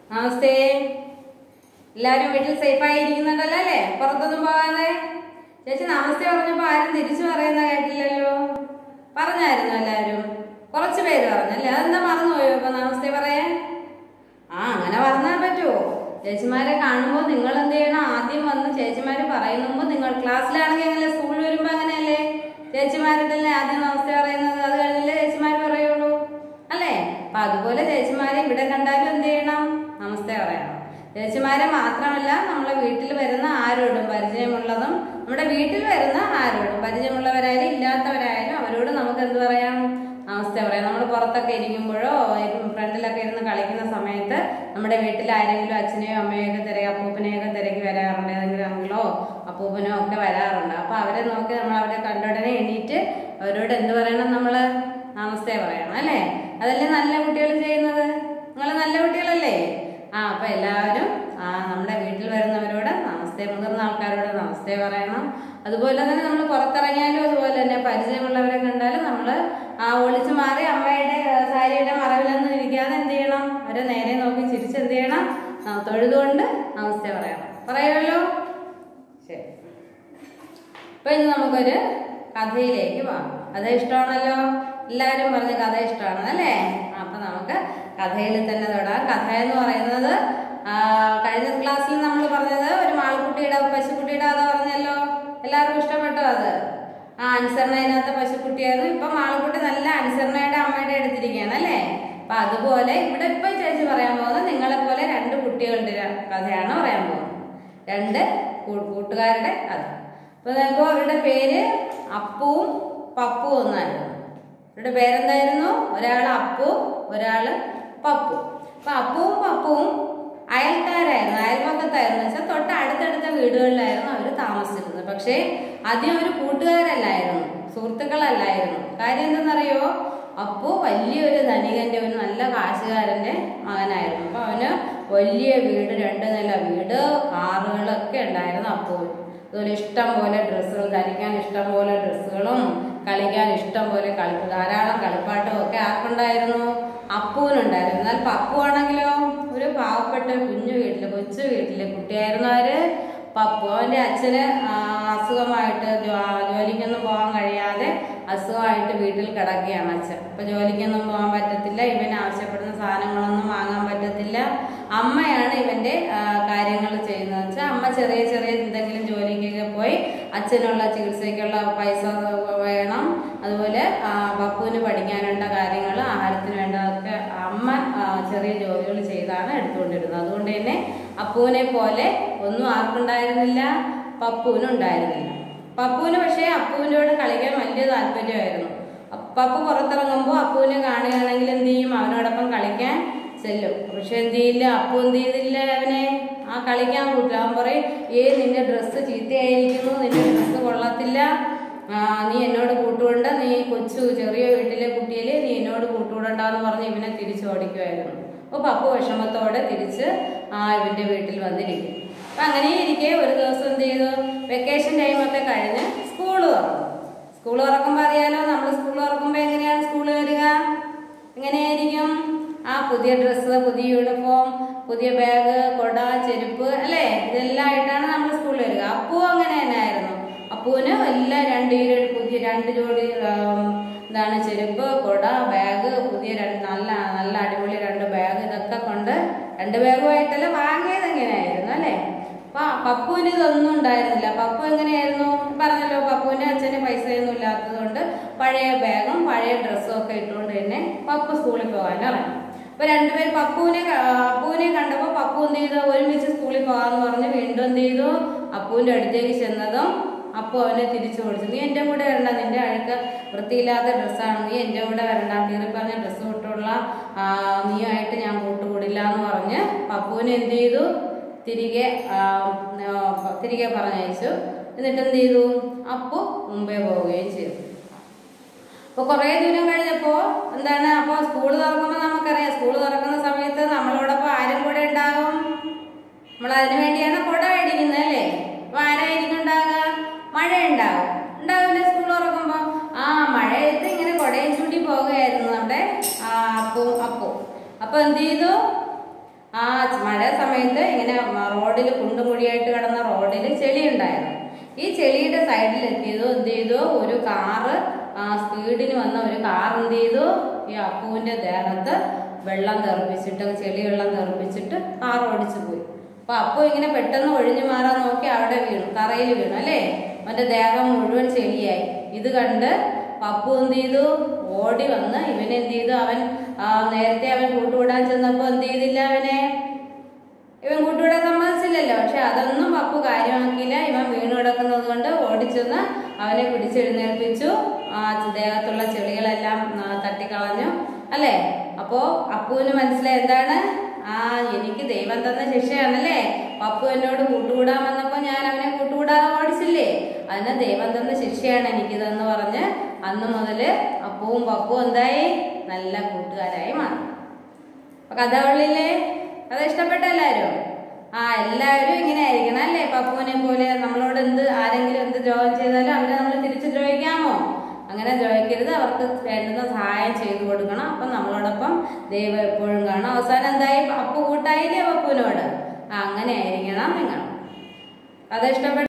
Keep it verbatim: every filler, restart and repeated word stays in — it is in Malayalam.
നമസ്തേ. എല്ലാവരും വീട്ടിൽ സേഫായിരിക്കുന്നുണ്ടല്ലോ അല്ലേ? പുറത്തൊന്നും പോകാതെ. ചേച്ചി നമസ്തേ പറഞ്ഞപ്പോ ആരും തിരിച്ചു പറയുന്ന കേട്ടില്ലല്ലോ. പറഞ്ഞായിരുന്നു എല്ലാവരും? കുറച്ചു പേര് പറഞ്ഞല്ലേ? അതെന്താ മറന്നുപോയോ ഇപ്പൊ നമസ്തേ പറയാൻ? ആ അങ്ങനെ പറഞ്ഞാൽ പറ്റുമോ? ചേച്ചിമാരെ കാണുമ്പോൾ നിങ്ങൾ എന്ത് ചെയ്യണം? ആദ്യം വന്ന് ചേച്ചിമാര് പറയുമ്പോ നിങ്ങൾ ക്ലാസ്സിലാണെങ്കിൽ എങ്ങനെ, സ്കൂളിൽ വരുമ്പോ അങ്ങനെയല്ലേ ചേച്ചിമാരുടെ ആദ്യം നമസ്തേ പറയുന്നത്? അത് കഴിഞ്ഞല്ലേ ചേച്ചിമാര് പറയുള്ളൂ അല്ലേ? അപ്പൊ അതുപോലെ ചേച്ചിമാരെ ഇവിടെ കണ്ടാലും എന്ത് ചെയ്യണം? നമസ്തേ പറയണം. ചേച്ചിമാരെ മാത്രമല്ല, നമ്മളെ വീട്ടിൽ വരുന്ന ആരോടും, പരിചയമുള്ളതും നമ്മുടെ വീട്ടിൽ വരുന്ന ആരോടും, പരിചയമുള്ളവരായാലും ഇല്ലാത്തവരായാലും അവരോട് നമുക്ക് എന്ത് പറയാം? നമസ്തേ പറയാം. നമ്മൾ പുറത്തൊക്കെ ഇരിക്കുമ്പോഴോ ഫ്രണ്ടിലൊക്കെ ഇരുന്ന് കളിക്കുന്ന സമയത്ത് നമ്മുടെ വീട്ടിൽ ആരെങ്കിലും അച്ഛനെയോ അമ്മയോ ഒക്കെ തിരക്കി, അപ്പൂപ്പനെയൊക്കെ തിരക്കി വരാറുണ്ട്. ഏതെങ്കിലും അങ്കിളോ അപ്പൂപ്പനോ ഒക്കെ വരാറുണ്ട്. അപ്പൊ അവരെ നോക്കി നമ്മൾ അവരെ കണ്ടുടനെ എണീറ്റ് അവരോട് എന്ത് പറയണം? നമ്മള് നമസ്തേ പറയണം അല്ലേ? അതല്ലേ നല്ല കുട്ടികൾ ചെയ്യുന്നത്? നിങ്ങൾ നല്ല കുട്ടികളല്ലേ? ആ അപ്പൊ എല്ലാവരും ആ നമ്മുടെ വീട്ടിൽ വരുന്നവരോട് നമസ്തേ, മുതിർന്ന ആൾക്കാരോട് നമസ്തേ പറയണം. അതുപോലെ തന്നെ നമ്മൾ പുറത്തിറങ്ങിയാലും അതുപോലെ തന്നെ പരിചയമുള്ളവരെ കണ്ടാലും നമ്മൾ ആ ഒളിച്ചു മാറി അമ്മയുടെ സാരിയുടെ മറവിലൊന്നും ഇരിക്കാതെ എന്ത് ചെയ്യണം? അവരെ നേരെ നോക്കി ചിരിച്ച് എന്ത് ചെയ്യണം? തൊഴുതുകൊണ്ട് നമസ്തേ പറയണം. പറയുമല്ലോ? ശരി. അപ്പൊ ഇനി നമുക്കൊരു കഥയിലേക്ക് പോകാം. കഥ ഇഷ്ടമാണല്ലോ? എല്ലാവരും പറഞ്ഞ കഥ ഇഷ്ടമാണ് അല്ലേ? അപ്പൊ നമുക്ക് കഥയിൽ തന്നെ തൊടാം. കഥ എന്ന് പറയുന്നത് കഴിഞ്ഞ ക്ലാസ്സിൽ നമ്മൾ പറഞ്ഞത് ഒരു മാൾക്കുട്ടിയുടെ പശുക്കുട്ടിയുടെ കഥ പറഞ്ഞല്ലോ. എല്ലാവർക്കും ഇഷ്ടപ്പെട്ടോ അത്? ആ അനുസരണ ഇല്ലാത്ത പശുക്കുട്ടിയായിരുന്നു. ഇപ്പൊ മാൾക്കുട്ടി നല്ല അനുസരണയുടെ അമ്മയുടെ എടുത്തിരിക്കുകയാണ് അല്ലേ? അപ്പൊ അതുപോലെ ഇവിടെ ഇപ്പൊ ചേച്ചി പറയാൻ പോകുന്നത് നിങ്ങളെ പോലെ രണ്ട് കുട്ടികളുടെ കഥയാണ് പറയാൻ പോകുന്നത്. രണ്ട് കൂട്ടുകാരുടെ കഥ. അപ്പൊ നിങ്ങൾക്ക് അവരുടെ പേര് അപ്പുവും പപ്പുവും എന്നായിരുന്നു. അവരുടെ പേരെന്തായിരുന്നു? ഒരാള് അപ്പു, ഒരാള് പപ്പു. അപ്പൊ അപ്പുവും പപ്പുവും അയൽക്കാരായിരുന്നു, അയൽപക്കത്തായിരുന്നു. വെച്ചാൽ തൊട്ട് അടുത്തടുത്ത വീടുകളിലായിരുന്നു അവർ താമസിച്ചിരുന്നത്. പക്ഷേ ആദ്യം ഒരു കൂട്ടുകാരല്ലായിരുന്നു, സുഹൃത്തുക്കളല്ലായിരുന്നു. കാര്യം എന്തെന്നറിയോ? അപ്പു വലിയൊരു ധനികന്റെ, ഒരു നല്ല കാശുകാരന്റെ മകനായിരുന്നു. അപ്പൊ അവന് വലിയ വീട്, രണ്ട് നില വീട്, കാറുകളൊക്കെ ഉണ്ടായിരുന്നു അപ്പുവിന്. അതുപോലെ ഇഷ്ടം പോലെ ഡ്രസ്സുകൾ, ധരിക്കാൻ ഇഷ്ടം പോലെ ഡ്രസ്സുകളും കളിക്കാൻ ഇഷ്ടം പോലെ കളി ധാരാളം കളിപ്പാട്ടവും ഒക്കെ ആർക്കുണ്ടായിരുന്നു? അപ്പുവിനുണ്ടായിരുന്നു. എന്നാൽ പപ്പു ആണെങ്കിലോ ഒരു പാവപ്പെട്ട കുഞ്ഞു വീട്ടില്, കൊച്ചു വീട്ടിലെ കുട്ടിയായിരുന്നു. ആര്? പപ്പു. അവന്റെ അച്ഛന് അസുഖമായിട്ട് ജോലിക്കൊന്നും പോകാൻ കഴിയാതെ അസുഖമായിട്ട് വീട്ടിൽ കിടക്കുകയാണ് അച്ഛൻ. അപ്പൊ ജോലിക്കൊന്നും പോകാൻ പറ്റത്തില്ല, ഇവന് ആവശ്യപ്പെടുന്ന സാധനങ്ങളൊന്നും വാങ്ങാൻ പറ്റത്തില്ല. അമ്മയാണ് ഇവന്റെ കാര്യങ്ങൾ ചെയ്യുന്നത്. വെച്ചാൽ അമ്മ ചെറിയ ചെറിയ എന്തെങ്കിലും ജോലിക്കൊക്കെ പോയി അച്ഛനുള്ള ചികിത്സയ്ക്കുള്ള പൈസ വേണം. അതുപോലെ പപ്പുവിന് പഠിക്കാനുള്ള കാര്യങ്ങൾ, ആഹാരത്തിന് വേണ്ടതൊക്കെ അമ്മ ചെറിയ ജോലികൾ ചെയ്താണ് എടുത്തുകൊണ്ടിരുന്നത്. അതുകൊണ്ട് തന്നെ അപ്പുവിനെ പോലെ ഒന്നും ആർക്കുണ്ടായിരുന്നില്ല? പപ്പുവിനുണ്ടായിരുന്നില്ല. പപ്പുവിന് പക്ഷേ അപ്പുവിനോട് കളിക്കാൻ വലിയ താല്പര്യമായിരുന്നു. പപ്പു പുറത്തിറങ്ങുമ്പോൾ അപ്പുവിനെ കാണുകയാണെങ്കിൽ എന്ത് ചെയ്യും? അവനോടൊപ്പം കളിക്കാൻ ചെല്ലും. പക്ഷെ എന്ത് ചെയ്യില്ല? അപ്പു എന്ത് ചെയ്തില്ല? അവനെ ആ കളിക്കാൻ കൂട്ടില്ല. അവൻ പറയും, ഏ നിന്റെ ഡ്രസ്സ് ചീത്തയായിരിക്കുന്നു, നിന്റെ ഡ്രസ്സ് കൊള്ളത്തില്ല, നീ എന്നോട് കൂട്ടുകൊണ്ട്, നീ കൊച്ചു ചെറിയ വീട്ടിലെ കുട്ടിയില് നീ എന്നോട് കൂട്ടുകൂടണ്ടെന്ന് പറഞ്ഞ് ഇവനെ തിരിച്ചോടിക്കുമായിരുന്നു. അപ്പൊ പപ്പു വിഷമത്തോടെ തിരിച്ച് ആ ഇവന്റെ വീട്ടിൽ വന്നിരിക്കും. അപ്പൊ അങ്ങനെ ഇരിക്കെ ഒരു ദിവസം എന്ത് ചെയ്തു? വെക്കേഷൻ ടൈമൊക്കെ കഴിഞ്ഞ് സ്കൂള് തുറന്നു. സ്കൂൾ തുറക്കുമ്പോ അറിയാലോ, നമ്മൾ സ്കൂൾ തുറക്കുമ്പോ എങ്ങനെയാണ് സ്കൂള് വരിക? എങ്ങനെയായിരിക്കും? ആ പുതിയ ഡ്രസ്സ്, പുതിയ യൂണിഫോം, പുതിയ ബാഗ്, കൊട, ചെരുപ്പ് അല്ലേ? ഇതെല്ലാം ആയിട്ടാണ് നമ്മൾ സ്കൂളിൽ വരിക. അപ്പു അങ്ങനെ തന്നെ ആയിരുന്നു. അപ്പുവിന് എല്ലാം രണ്ട് പുതിയ രണ്ട് ജോഡി എന്താണ് ചെരുപ്പ്, കൊട, ബാഗ്, പുതിയ രണ്ട് നല്ല നല്ല അടിപൊളി രണ്ട് ബാഗ്, ഇതൊക്കെ കൊണ്ട് രണ്ട് ബാഗുമായിട്ടല്ല വാങ്ങിയത് എങ്ങനെയായിരുന്നു അല്ലേ? അപ്പൊ പപ്പുവിന് ഇതൊന്നും ഉണ്ടായിരുന്നില്ല. പപ്പു എങ്ങനെയായിരുന്നു? പറഞ്ഞല്ലോ, പപ്പുവിന്റെ അച്ഛന് പൈസയൊന്നും ഇല്ലാത്തത് കൊണ്ട് പഴയ ബാഗും പഴയ ഡ്രസ്സും ഒക്കെ ഇട്ടുകൊണ്ട് തന്നെ പപ്പു സ്കൂളിൽ പോകാനറിയാം. അപ്പൊ രണ്ടുപേർ പപ്പുവിനെ അപ്പുവിനെ കണ്ടപ്പോ പപ്പു എന്ത് ചെയ്തു? ഒരുമിച്ച് സ്കൂളിൽ പോകാന്ന് പറഞ്ഞ് വീണ്ടും എന്ത് ചെയ്തു? അപ്പുവിന്റെ അടുത്തേക്ക് ചെന്നതും അപ്പു അവനെ തിരിച്ചു വിളിച്ചു. നീ എന്റെ കൂടെ വരണ്ട, നിന്റെ അഴുക്ക് വൃത്തിയില്ലാത്ത ഡ്രസ്സാണ്, നീ എന്റെ കൂടെ വരണ്ട, കീറി പറഞ്ഞ ഡ്രസ്സ് വിട്ടുള്ള നീയായിട്ട് ഞാൻ കൂട്ടുകൂടില്ല എന്ന് പറഞ്ഞ് പപ്പുവിനെ എന്ത് ചെയ്തു? തിരികെ തിരികെ പറഞ്ഞയച്ചു. എന്നിട്ട് എന്ത് ചെയ്തു? അപ്പു മുമ്പേ പോവുകയും ചെയ്തു. അപ്പൊ കുറെ ദൂരം കഴിഞ്ഞപ്പോ എന്താണ്? അപ്പൊ സ്കൂള് തുറക്കുമ്പോ നമുക്കറിയാം, സ്കൂള് തുറക്കുന്ന സമയത്ത് നമ്മളോടൊപ്പം ആരും കൂടെ ഉണ്ടാകും? നമ്മൾ അതിനു വേണ്ടിയാണ് കുട മേടിക്കുന്നത് അല്ലേ? അപ്പൊ ആരായിരിക്കും ഉണ്ടാകുക? മഴ ഉണ്ടാവും, ഉണ്ടാവില്ലേ സ്കൂൾ തുറക്കുമ്പോ? ആ മഴയത്ത് ഇങ്ങനെ കുടയും ചൂടി പോവുകയായിരുന്നു നമ്മുടെ അപ്പു അപ്പു അപ്പൊ എന്ത് ചെയ്തു? ആ മഴ സമയത്ത് ഇങ്ങനെ റോഡിൽ കുണ്ടും കുഴിയായിട്ട് കിടന്ന റോഡിൽ ചെളി ഉണ്ടായിരുന്നു. ഈ ചെളിയുടെ സൈഡിൽ എത്തിയതോ എന്ത് ചെയ്തു, ഒരു കാറ് സ്പീഡിന് വന്ന ഒരു കാർ എന്ത് ചെയ്തു, ഈ അപ്പുവിന്റെ ദേഹത്ത് വെള്ളം തെറിപ്പിച്ചിട്ട് ചെളി വെള്ളം തെറിപ്പിച്ചിട്ട് കാർ ഓടിച്ചു പോയി. അപ്പൊ അപ്പു ഇങ്ങനെ പെട്ടെന്ന് ഒഴിഞ്ഞു മാറാൻ നോക്കി അവിടെ വീണു, തറയിൽ വീണു അല്ലേ. അവന്റെ ദേഹം മുഴുവൻ ചെളിയായി. ഇത് കണ്ട് പപ്പു എന്ത് ചെയ്തു, ഓടി വന്ന് ഇവനെ എന്ത് ചെയ്തു, അവൻ നേരത്തെ അവൻ കൂട്ടുകൂടാൻ ചെന്നപ്പോ എന്ത് ചെയ്തില്ല, അവനെ ഇവൻ കൂട്ടുകൂടാൻ സമ്മതിച്ചില്ലല്ലോ. പക്ഷെ അതൊന്നും പപ്പു കാര്യമാക്കിയില്ല. ഇവൻ വീണു കിടക്കുന്നത് കൊണ്ട് ഓടിച്ചെന്ന് അവനെ പിടിച്ചെഴുന്നേൽപ്പിച്ചു. ആ ദേഹത്തുള്ള ചെളികളെല്ലാം തട്ടിക്കളഞ്ഞു അല്ലേ. അപ്പോ അപ്പുവിന് മനസ്സിലായി എന്താണ്, ആ എനിക്ക് ദൈവം തന്ന ശിക്ഷയാണല്ലേ. പപ്പു എന്നോട് കൂട്ടുകൂടാൻ വന്നപ്പോ ഞാൻ അവനെ കൂട്ടുകൂടാതെ ഓടിച്ചില്ലേ, അതിന് ദൈവം തന്ന ശിക്ഷയാണ് എനിക്കിതെന്ന് പറഞ്ഞ് അന്ന് മുതല് അപ്പുവും പപ്പുവും എന്തായി, നല്ല കൂട്ടുകാരായി മാറി. അപ്പൊ കഥ കൊള്ളില്ലേ? കഥ ഇഷ്ടപ്പെട്ട എല്ലാരും? ആ എല്ലാവരും ഇങ്ങനെ ആയിരിക്കണം അല്ലേ. പപ്പുവിനെ പോലെ നമ്മളോട് എന്ത് ആരെങ്കിലും എന്ത് ദ്രോഹം ചെയ്താലും അവരെ നമ്മൾ തിരിച്ചു ദ്രോഹിക്കാമോ? അങ്ങനെ ദ്രോഹിക്കരുത്. അവർക്ക് വേണ്ടുന്ന സഹായം ചെയ്തു കൊടുക്കണം. അപ്പൊ നമ്മളോടൊപ്പം ദൈവം എപ്പോഴും കാണും. അവസാനം എന്തായി, അപ്പു കൂട്ടായില്ലേ പപ്പുവിനോട്? അങ്ങനെ ആയിരിക്കണം നിങ്ങൾ. കഥ ഇഷ്ടപ്പെട്ട